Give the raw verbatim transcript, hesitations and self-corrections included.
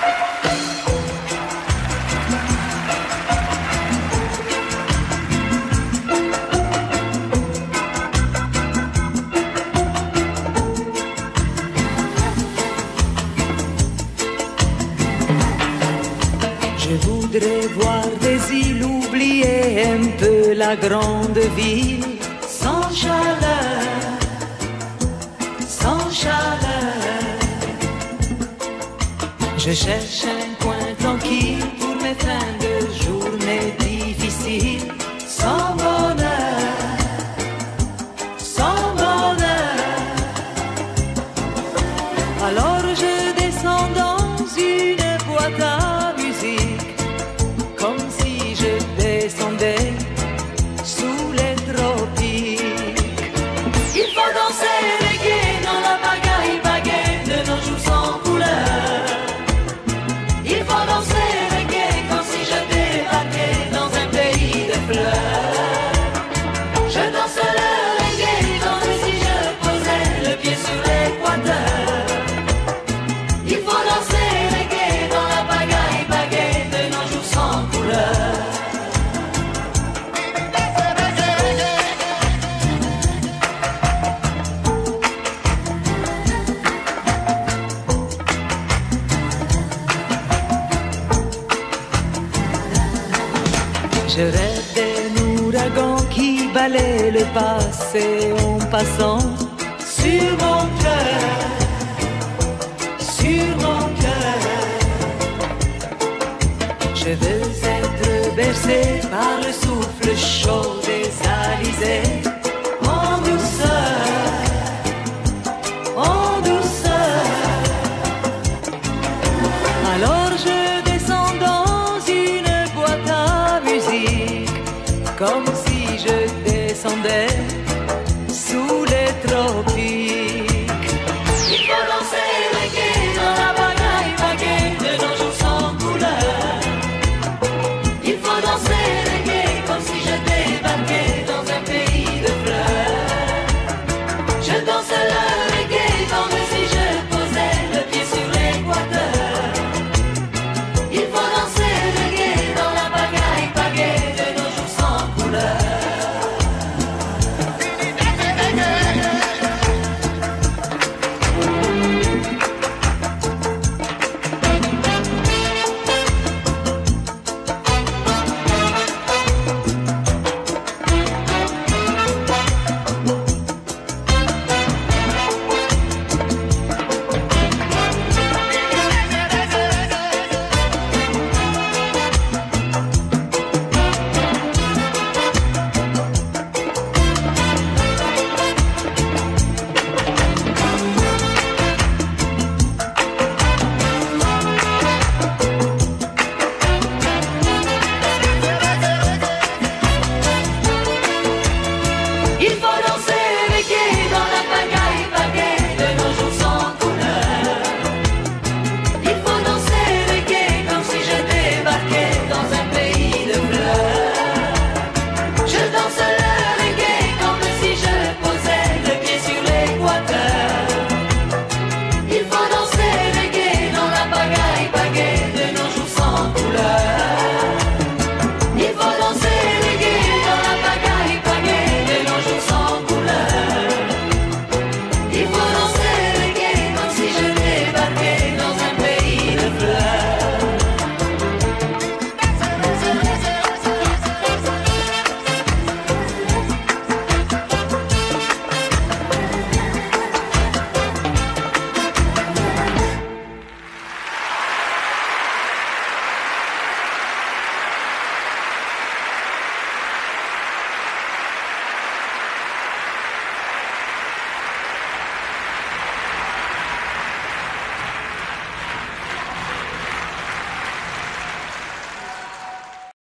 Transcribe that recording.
Je voudrais voir des îles, oublier un peu la grande ville. Sans chaleur, sans chaleur. Je cherche un coin tranquille pour mes fins de journée difficiles. Sans bonheur, sans bonheur. Alors je descends dans une boîte à musique, comme si je descendais sous les tropiques. Il faut danser reggae dans la pagaille baguette de nos jours sans couleur. Il faut danser reggae comme si je débarquais dans un pays de fleurs. Je danse le reggae comme si je posais le pied sur l'équateur. Il faut danser reggae dans la pagaille baguette de nos jours sans couleur. Je rêve d'un ouragan qui balaie le passé en passant sur mon cœur, sur mon cœur. Je veux être bercé par le souffle chaud des alizés, en douceur, en douceur. Alors je descends dans une boîte à musique, comme si je descendais